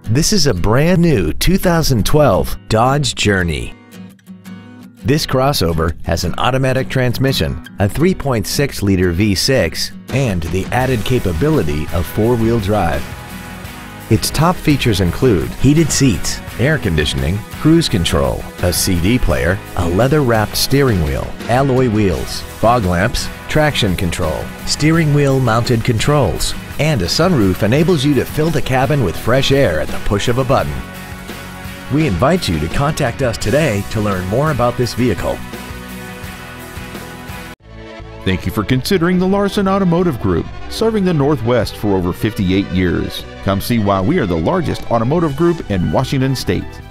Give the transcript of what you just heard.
This is a brand new 2012 Dodge Journey. This crossover has an automatic transmission, a 3.6-liter V6, and the added capability of four-wheel drive. Its top features include heated seats, air conditioning, cruise control, a CD player, a leather-wrapped steering wheel, alloy wheels, fog lamps, traction control, steering wheel mounted controls, and a sunroof enables you to fill the cabin with fresh air at the push of a button. We invite you to contact us today to learn more about this vehicle. Thank you for considering the Larson Automotive Group, serving the Northwest for over 58 years. Come see why we are the largest automotive group in Washington State.